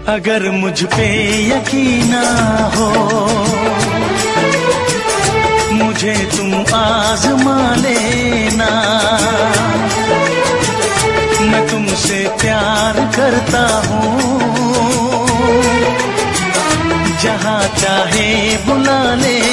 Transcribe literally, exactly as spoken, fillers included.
अगर मुझ पे यकीन ना हो, मुझे तुम आजमा लेना। मैं तुमसे प्यार करता हूँ, जहाँ चाहे बुला ले।